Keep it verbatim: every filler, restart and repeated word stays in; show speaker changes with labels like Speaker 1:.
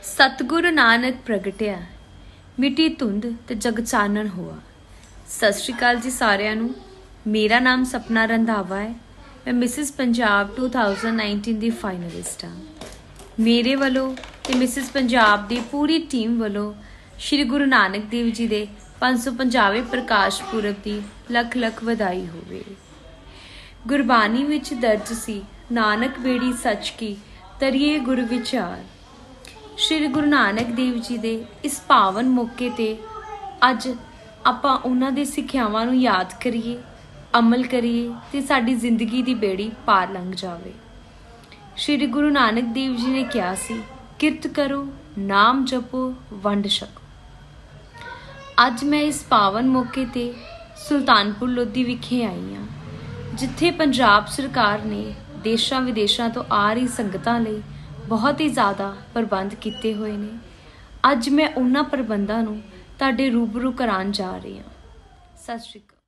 Speaker 1: सतगुरु नानक प्रगटिया मिट्टी धुंध ते जग चानन हुआ। सत श्री अकाल जी सारिਆਂ ਨੂੰ। मेरा नाम सपना रंधावा है। मैं Mrs Punjab two thousand nineteen दी फाइनलिस्ट हाँ। मेरे वालों ते मिसिस पंजाब दी पूरी टीम वालों श्री गुरु नानक देव जी दे पाँच सौ पंजावे प्रकाश पुरब दी लख लख वधाई होवे। गुरबानी विच दर्ज सी नानक बेड़ी सच की तरिए गुरु विचार। श्री गुरु नानक देव जी दे इस पावन मौके ते अज आपां उन्हां दे सिੱਖਿਆਵਾਂ ਨੂੰ याद करिए, अमल करिए ते साडी जिंदगी दी बेड़ी पार लंघ जावे। श्री गुरु नानक देव जी ने कहा सी, किरत करो, नाम जपो, वंड छको। अज मैं इस पावन मौके ते सुल्तानपुर लोधी विखे आई हाँ, जिथे पंजाब सरकार ने देशां विदेशां तो आ रही संगतां लई बहुत ही ज़्यादा प्रबंध किए हुए ने। अज मैं उन्हां प्रबंधां नूं तुहाडे रूबरू कराउण जा रही हाँ। सत श्री अकाल।